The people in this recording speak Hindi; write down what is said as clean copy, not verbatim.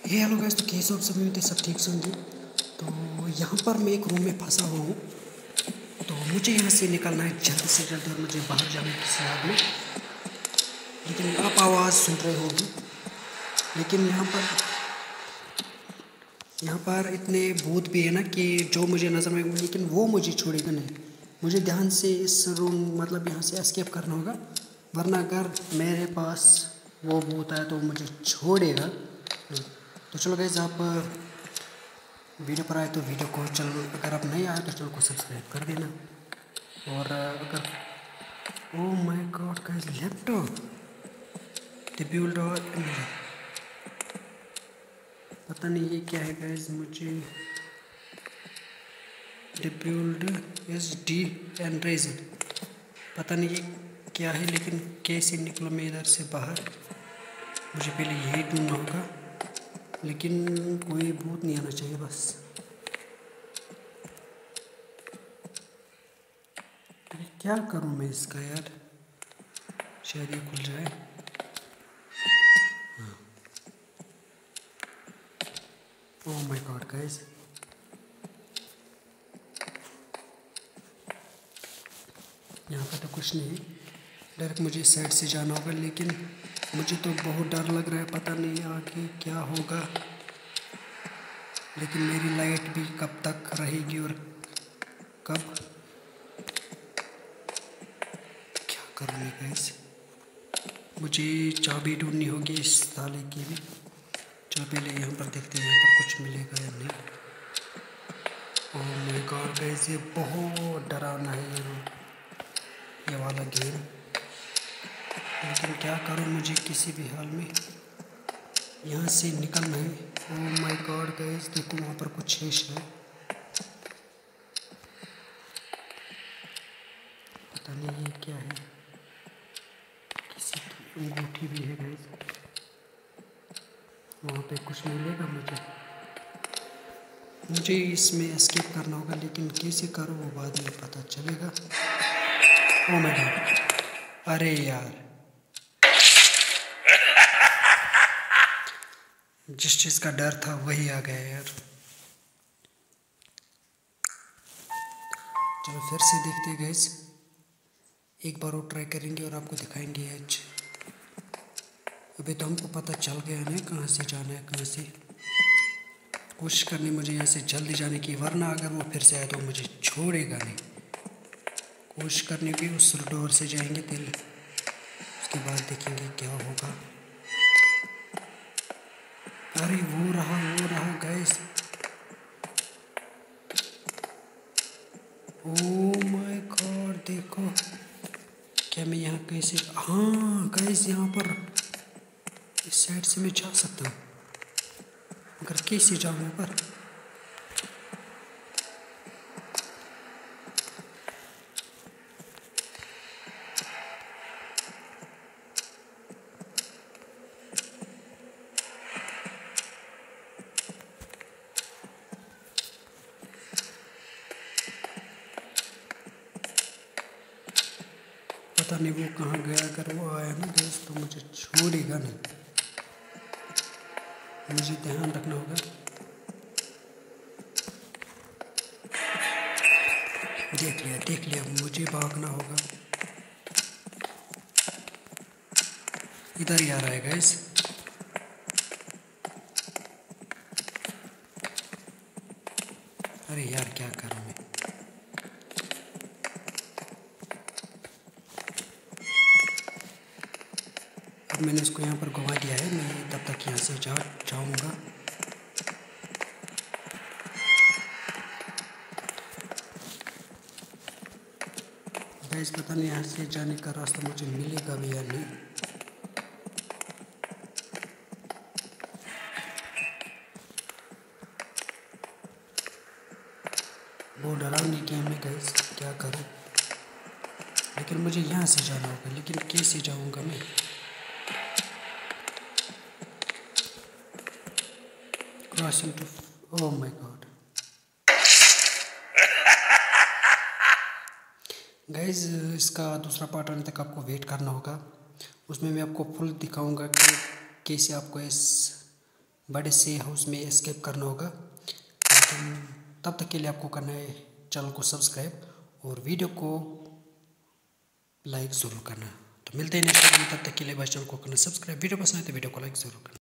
हेलो गाइस, तो कैसे आप सभी होते सब ठीक से होंगे। तो यहाँ पर मैं एक रूम में फंसा हुआ हूँ। तो मुझे यहाँ से निकलना है जल्द से जल्द और मुझे बाहर जाना है किसी आग में। लेकिन आप आवाज़ सुन रहे होंगे। लेकिन यहाँ पर इतने भूत भी है ना कि जो मुझे नज़र में, लेकिन वो मुझे छोड़ेगा नहीं। मुझे ध्यान से इस रूम मतलब यहाँ से एस्केप करना होगा, वरना अगर मेरे पास वो भूत आया तो मुझे छोड़ेगा नहीं। तो चलो गाइस, आप वीडियो पर आए तो वीडियो को चलो, अगर आप नहीं आए तो चलो को सब्सक्राइब कर देना। और अगर oh my god guys, laptop डिब्यूल्ड और पता नहीं ये क्या है गाइस। मुझे डिब्यूल्ड एस डी एंड रेजर पता नहीं ये क्या है, लेकिन कैसे निकलो मैं इधर से बाहर। मुझे पहले यही ढूंढना होगा, लेकिन कोई भूत नहीं आना चाहिए बस। क्या करूं मैं इसका यार, शायद ये खुल जाए। ओह माय गॉड गाइस, यहाँ पे तो कुछ नहीं, डायरेक्ट मुझे इस साइड से जाना होगा। लेकिन मुझे तो बहुत डर लग रहा है, पता नहीं आगे क्या होगा। लेकिन मेरी लाइट भी कब तक रहेगी और कब, क्या करूँ मैं गाइस। मुझे चाबी ढूंढनी होगी इस ताले की भी। चलो पहले यहाँ पर देखते हैं यहाँ पर कुछ मिलेगा या नहीं। ओह माय गॉड गाइस, ये बहुत डरावना है ये वाला गेम। लेकिन क्या करूँ, मुझे किसी भी हाल में यहाँ से निकलना है। ओह माय गॉड गाइस, देखो वहाँ पर कुछ है, पता नहीं ये क्या है। किसी की अंगूठी भी है गाइस। वहाँ पे कुछ मिलेगा मुझे इसमें एस्केप करना होगा, लेकिन कैसे करूँ वो बाद में पता चलेगा। ओह माय गॉड, अरे यार, जिस चीज़ का डर था वही आ गया यार। चलो फिर से देखते हैं गाइस, एक बार और ट्राई करेंगे और आपको दिखाएंगे आज। अभी तो हमको पता चल गया है कहाँ से जाना है, कहाँ से कोशिश करनी मुझे यहाँ से जल्दी जाने की, वरना अगर वो फिर से आए तो मुझे छोड़ेगा नहीं। कोशिश करने की उस डोर से जाएंगे पहले, उसके बाद देखेंगे क्या होगा। अरे वो रहा गाइस। ओह माय गॉड, देखो क्या मैं यहाँ कैसे, हाँ गाइस यहाँ पर इस साइड से मैं जा सकता हूँ, मगर कैसे जाऊँ ऊपर। पता नहीं वो कहाँ गया, अगर वो आया ना गैस तो मुझे छोड़ेगा नहीं। मुझे ध्यान रखना होगा। देख लिया, मुझे भागना होगा। इधर ही आ रहा है गैस। अरे यार क्या करूँ मैं। अब मैंने उसको यहाँ पर घुमा दिया है, मैं तब तक यहाँ से जाऊँगा। गैस पता नहीं यहाँ से जाने का रास्ता मुझे मिलेगा भी या नहीं। वो डरावनी गेम है गैस, क्या करूँ। लेकिन मुझे यहाँ से जाना होगा, लेकिन कैसे जाऊँगा मैं। Crossing two, oh my god guys, इसका दूसरा पार्ट आने तक आपको वेट करना होगा। उसमें मैं आपको फुल दिखाऊंगा कि कैसे आपको इस बड़े से हाउस में एस्केप करना होगा। लेकिन तब तक के लिए आपको करना है चैनल को सब्सक्राइब और वीडियो को लाइक ज़रूर करना। तो मिलते हैं नेक्स्ट वीडियो में, तब तक के लिए बस चैनल को करना सब्सक्राइब, वीडियो पसंद है तो वीडियो को लाइक ज़रूर करना।